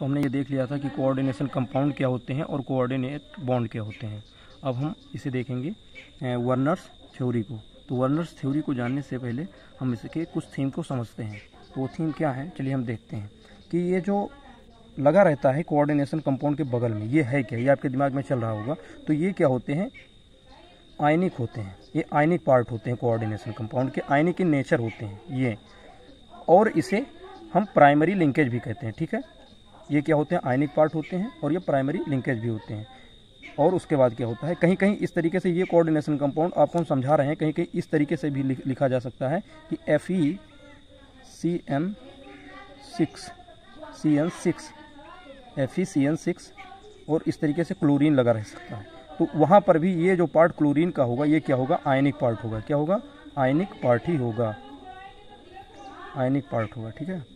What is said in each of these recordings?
तो हमने ये देख लिया था कि कोऑर्डिनेशन कंपाउंड क्या होते हैं और कोऑर्डिनेट बॉन्ड क्या होते हैं। अब हम इसे देखेंगे वर्नर्स थ्योरी को। तो वर्नर्स थ्योरी को जानने से पहले हम इसके कुछ थीम को समझते हैं। तो वो थीम क्या है, चलिए हम देखते हैं कि ये जो लगा रहता है कोऑर्डिनेशन कंपाउंड के बगल में, ये है क्या, ये आपके दिमाग में चल रहा होगा। तो ये क्या होते हैं, आयनिक होते हैं। ये आयनिक पार्ट होते हैं कोऑर्डिनेशन कंपाउंड के, आयनिक इन नेचर होते हैं ये, और इसे हम प्राइमरी लिंकेज भी कहते हैं। ठीक है, ये क्या होते हैं, आयनिक पार्ट होते हैं और ये प्राइमरी लिंकेज भी होते हैं। और उसके बाद क्या होता है, कहीं कहीं इस तरीके से ये कोऑर्डिनेशन कंपाउंड आपको हम समझा रहे हैं, कहीं कहीं इस तरीके से भी लिखा जा सकता है कि FeCN6 और इस तरीके से क्लोरीन लगा रह सकता है। तो वहाँ पर भी ये जो पार्ट क्लोरीन का होगा ये क्या होगा, आयनिक पार्ट होगा। क्या होगा, आयनिक पार्ट ही होगा, आयनिक पार्ट होगा। ठीक है,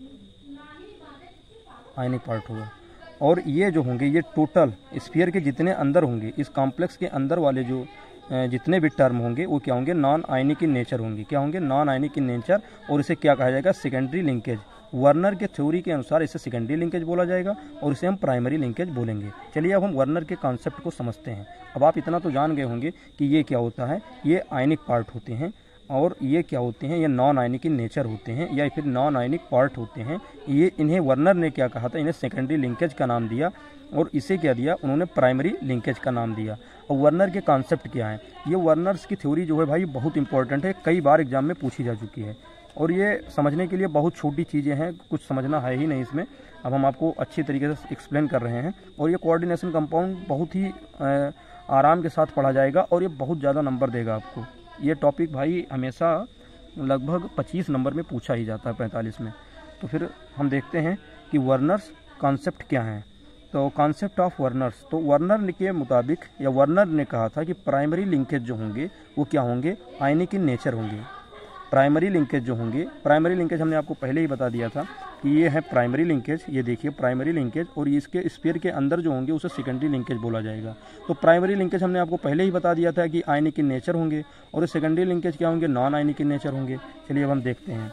आयनिक पार्ट होगा। और ये जो होंगे ये टोटल स्फीयर के जितने अंदर होंगे, इस कॉम्प्लेक्स के अंदर वाले जो जितने भी टर्म होंगे वो क्या होंगे, नॉन आयनिक इन नेचर होंगे। क्या होंगे, नॉन आयनिक इन नेचर। और इसे क्या कहा जाएगा, सेकेंडरी लिंकेज। वर्नर के थ्योरी के अनुसार इसे सेकेंडरी लिंकेज बोला जाएगा और इसे हम प्राइमरी लिंकेज बोलेंगे। चलिए अब हम वर्नर के कॉन्सेप्ट को समझते हैं। अब आप इतना तो जान गए होंगे कि ये क्या होता है, ये आयनिक पार्ट होते हैं और ये क्या होते हैं, ये नॉन आयनिक इन नेचर होते हैं या फिर नॉन आयनिक पार्ट होते हैं। ये इन्हें वर्नर ने क्या कहा था, इन्हें सेकेंडरी लिंकेज का नाम दिया और इसे क्या दिया, उन्होंने प्राइमरी लिंकेज का नाम दिया। और वर्नर के कॉन्सेप्ट क्या है, ये वर्नर्स की थ्योरी जो है भाई बहुत इंपॉर्टेंट है, कई बार एग्जाम में पूछी जा चुकी है और ये समझने के लिए बहुत छोटी चीज़ें हैं, कुछ समझना है ही नहीं इसमें। अब हम आपको अच्छी तरीके से एक्सप्लेन कर रहे हैं और ये कोऑर्डिनेशन कंपाउंड बहुत ही आराम के साथ पढ़ा जाएगा और ये बहुत ज़्यादा नंबर देगा आपको। ये टॉपिक भाई हमेशा लगभग 25 नंबर में पूछा ही जाता है, 45 में। तो फिर हम देखते हैं कि वर्नर्स कॉन्सेप्ट क्या हैं। तो कॉन्सेप्ट ऑफ वर्नर्स, तो वर्नर के मुताबिक या वर्नर ने कहा था कि प्राइमरी लिंकेज जो होंगे वो क्या होंगे, आयनिक इन नेचर होंगे। प्राइमरी लिंकेज जो होंगे, प्राइमरी लिंकेज हमने आपको पहले ही बता दिया था कि ये है प्राइमरी लिंकेज। ये देखिए प्राइमरी लिंकेज, और इसके स्फीयर के अंदर जो होंगे उसे सेकेंडरी लिंकेज बोला जाएगा। तो प्राइमरी लिंकेज हमने आपको पहले ही बता दिया था कि आयनिक इन नेचर होंगे और सेकेंडरी लिंकेज क्या होंगे, नॉन आयनिक इन नेचर होंगे। चलिए अब हम देखते हैं।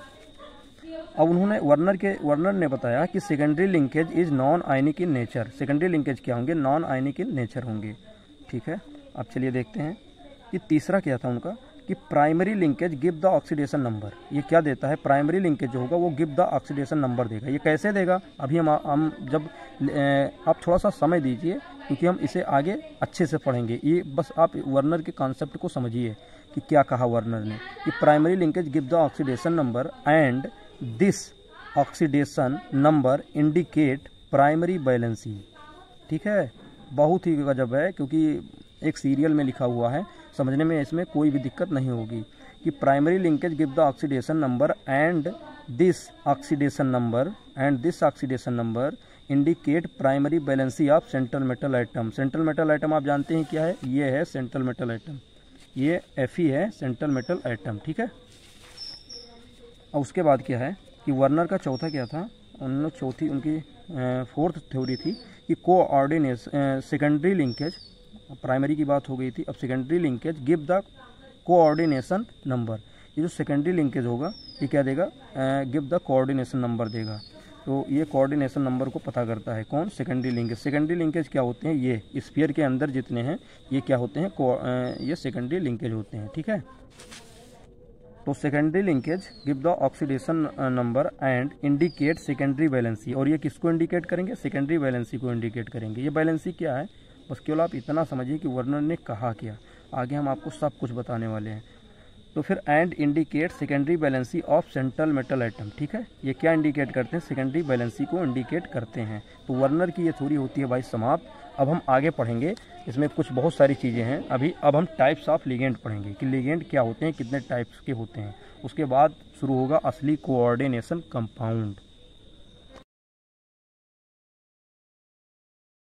अब उन्होंने वर्नर ने बताया कि secondary linkage is non ionic in nature. Secondary linkage क्या होंगे, नॉन आयनिक इन नेचर होंगे। ठीक है, अब चलिए देखते हैं कि तीसरा क्या था उनका, कि primary linkage give the oxidation number. ये क्या देता है, प्राइमरी लिंकेज जो होगा वो गिव द ऑक्सीडेशन नंबर देगा। ये कैसे देगा, अभी हम जब आप थोड़ा सा समय दीजिए क्योंकि हम इसे आगे अच्छे से पढ़ेंगे। ये बस आप वर्नर के कॉन्सेप्ट को समझिए कि क्या कहा वर्नर ने, कि primary linkage give the oxidation number and this oxidation number indicate primary valency. ठीक है, बहुत ही गजब है क्योंकि एक सीरियल में लिखा हुआ है, समझने में इसमें कोई भी दिक्कत नहीं होगी कि primary linkage give the oxidation number and this oxidation number indicate primary valency of central metal atom. Central metal atom आप जानते हैं क्या है, ये है सेंट्रल मेटल आइटम, ये Fe है सेंट्रल मेटल आइटम। ठीक है, और उसके बाद क्या है कि वर्नर का चौथा क्या था, चौथी उनकी फोर्थ थ्योरी थी कि कोऑर्डिनेशन सेकेंडरी लिंकेज, प्राइमरी की बात हो गई थी, अब secondary linkage give the coordination number. ये जो सेकेंडरी लिंकेज होगा ये क्या देगा, गिव द कोऑर्डिनेशन नंबर देगा। तो ये कोऑर्डिनेशन नंबर को पता करता है कौन, सेकेंडरी लिंकेज। सेकेंडरी लिंकेज क्या होते हैं, ये स्फीयर के अंदर जितने हैं ये क्या होते हैं, ये सेकेंडरी लिंकेज होते हैं। ठीक है, तो secondary linkage give the oxidation number and indicate secondary valency. और ये किसको इंडिकेट करेंगे, सेकेंडरी वैलेंसी को इंडिकेट करेंगे। ये वैलेंसी क्या है, बस केवल आप इतना समझिए कि वर्नर ने कहा क्या, आगे हम आपको सब कुछ बताने वाले हैं। तो फिर and indicate secondary valency of central metal atom. ठीक है, ये क्या इंडिकेट करते हैं, सेकेंडरी बैलेंसी को इंडिकेट करते हैं। तो वर्नर की ये थ्योरी होती है भाई समाप्त। अब हम आगे पढ़ेंगे, इसमें कुछ बहुत सारी चीज़ें हैं अभी। अब हम टाइप्स ऑफ लिगेंड पढ़ेंगे कि लिगेंड क्या होते हैं, कितने टाइप्स के होते हैं। उसके बाद शुरू होगा असली कोऑर्डिनेशन कंपाउंड।